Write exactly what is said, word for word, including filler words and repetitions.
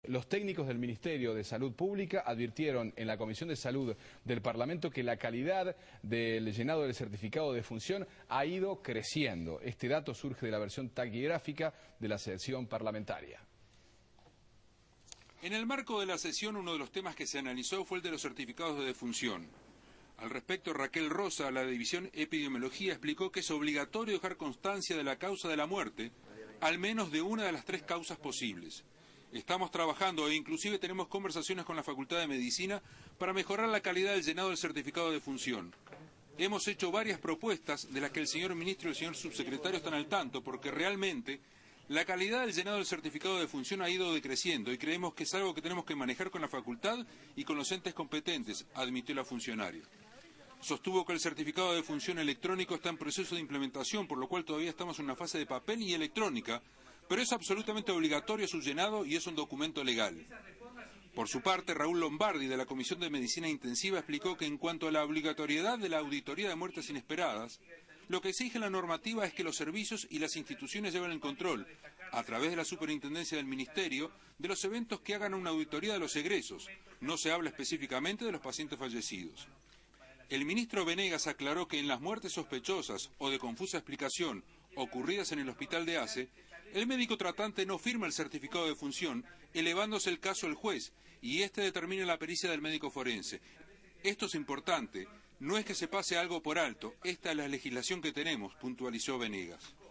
Los técnicos del Ministerio de Salud Pública advirtieron en la Comisión de Salud del Parlamento que la calidad del llenado del certificado de defunción ha ido creciendo. Este dato surge de la versión taquigráfica de la sesión parlamentaria. En el marco de la sesión, uno de los temas que se analizó fue el de los certificados de defunción. Al respecto, Raquel Rosa, de la División Epidemiología, explicó que es obligatorio dejar constancia de la causa de la muerte, al menos de una de las tres causas posibles. Estamos trabajando e inclusive tenemos conversaciones con la Facultad de Medicina para mejorar la calidad del llenado del certificado de defunción. Hemos hecho varias propuestas de las que el señor ministro y el señor subsecretario están al tanto, porque realmente la calidad del llenado del certificado de defunción ha ido decreciendo y creemos que es algo que tenemos que manejar con la facultad y con los entes competentes, admitió la funcionaria. Sostuvo que el certificado de defunción electrónico está en proceso de implementación, por lo cual todavía estamos en una fase de papel y electrónica, pero es absolutamente obligatorio su llenado y es un documento legal. Por su parte, Raúl Lombardi, de la Comisión de Medicina Intensiva, explicó que en cuanto a la obligatoriedad de la auditoría de muertes inesperadas, lo que exige la normativa es que los servicios y las instituciones lleven el control, a través de la superintendencia del Ministerio, de los eventos que hagan una auditoría de los egresos. No se habla específicamente de los pacientes fallecidos. El ministro Venegas aclaró que en las muertes sospechosas o de confusa explicación ocurridas en el hospital de ACE, el médico tratante no firma el certificado de defunción, elevándose el caso al juez, y éste determina la pericia del médico forense. Esto es importante, no es que se pase algo por alto, esta es la legislación que tenemos, puntualizó Venegas.